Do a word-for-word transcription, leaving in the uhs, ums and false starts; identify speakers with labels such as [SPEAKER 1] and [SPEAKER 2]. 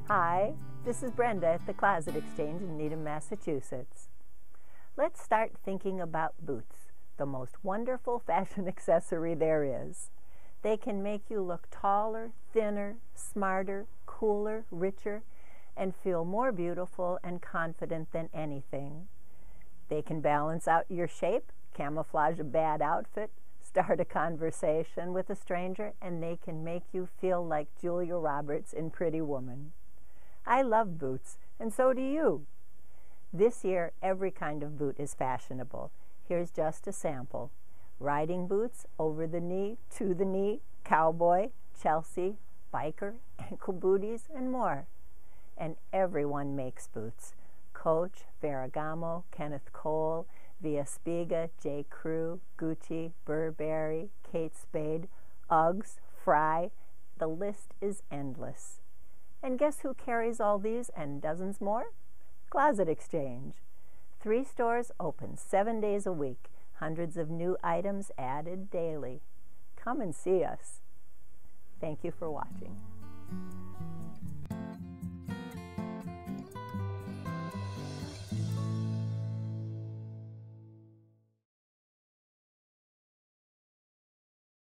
[SPEAKER 1] Hi, this is Brenda at the Closet Exchange in Needham, Massachusetts. Let's start thinking about boots, the most wonderful fashion accessory there is. They can make you look taller, thinner, smarter, cooler, richer, and feel more beautiful and confident than anything. They can balance out your shape, camouflage a bad outfit, start a conversation with a stranger, and they can make you feel like Julia Roberts in Pretty Woman. I love boots, and so do you. This year, every kind of boot is fashionable. Here's just a sample. Riding boots, over the knee, to the knee, cowboy, Chelsea, biker, ankle booties, and more. And everyone makes boots. Coach, Ferragamo, Kenneth Cole, Via Spiga, J. Crew, Gucci, Burberry, Kate Spade, Uggs, Fry. The list is endless. And guess who carries all these and dozens more? Closet Exchange. Three stores open seven days a week. Hundreds of new items added daily. Come and see us. Thank you for watching.